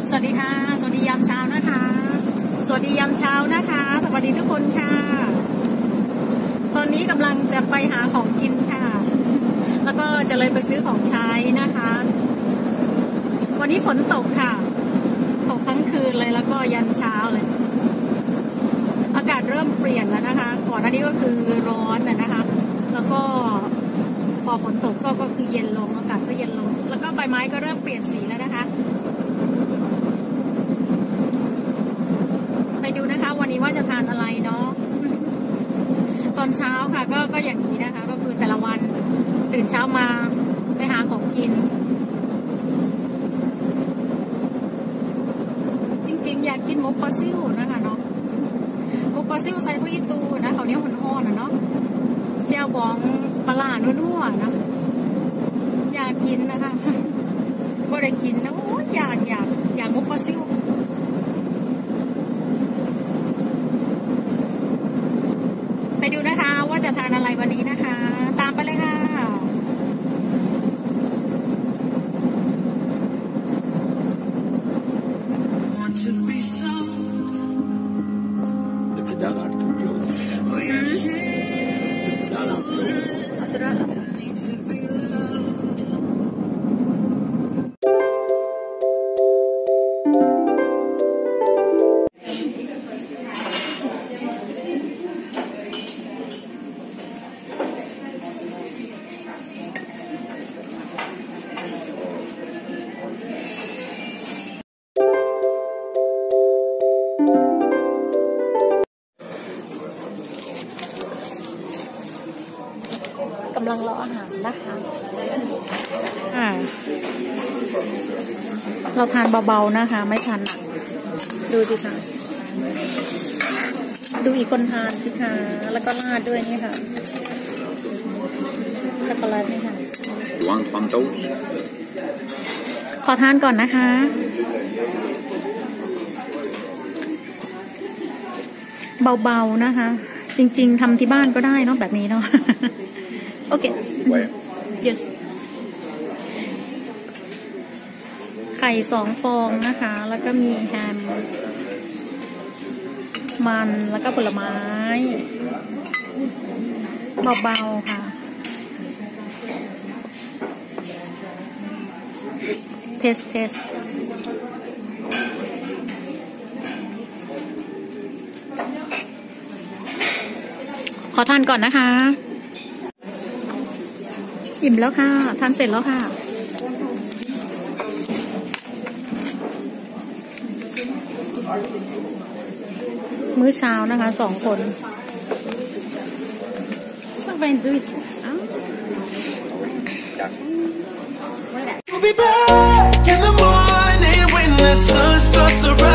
สวัสดีค่ะสวัสดียามเช้านะคะสวัสดียามเช้านะคะสวัสดีทุกคนค่ะตอนนี้กำลังจะไปหาของกินค่ะแล้วก็จะเลยไปซื้อของใช้นะคะวันนี้ฝนตกค่ะตกทั้งคืนเลยแล้วก็ยันเช้าเลยอากาศเริ่มเปลี่ยนแล้วนะคะก่อนหน้านี้ก็คือร้อนนะคะแล้วก็พอฝนตกก็คือเย็นลงอากาศก็เย็นลงแล้วก็ใบไม้ก็เริ่มเปลี่ยนสีแล้วนะคะไปดูนะคะวันนี้ว่าจะทานอะไรเนาะตอนเช้าค่ะก็อย่างนี้นะคะก็คือแต่ละวันตื่นเช้ามาไปหาของกินจริงๆอยากกินหมกปลาซิ่วนะคะเนาะหมกปลาซิ่วใส่พวกอีตูนะเขาเนี้ยห่อนๆนะเนาะแจ่วบองปลานัวๆนะอยากกินนะคะก็ได้กินนะโอ้อยากหมกปลาซิ่วไปดูนะคะว่าจะทานอะไรวันนี้นะคะตามไปเลยค่ะกำลังรออาหารนะคะเราทานเบาๆนะคะไม่ทานหนักดูสิคะดูอีกคนทานสิคะแล้วก็ราดด้วยนี่ค่ะช็อกโกแลตนี่ค่ะขอทานก่อนนะคะเบาๆนะคะจริงๆทำที่บ้านก็ได้เนาะแบบนี้เนาะโอเค yes ไข่2 ฟองนะคะแล้วก็มีแฮมมันแล้วก็ผลไม้เบาๆค่ะเทสขอทานก่อนนะคะอิ่มแล้วค่ะทานเสร็จแล้วค่ะมื้อเช้านะคะ2 คนชอบไปดูสิ We'll be back in the morning when the sun starts to rise